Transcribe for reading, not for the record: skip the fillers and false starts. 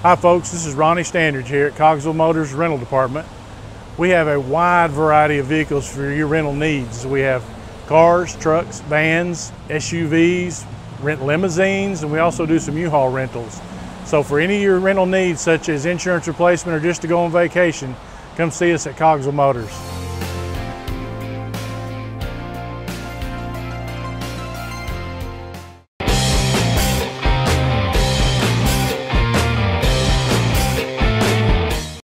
Hi folks, this is Ronnie Standridge here at Cogswell Motors Rental Department. We have a wide variety of vehicles for your rental needs. We have cars, trucks, vans, SUVs, rent limousines, and we also do some U-Haul rentals. So for any of your rental needs, such as insurance replacement or just to go on vacation, come see us at Cogswell Motors.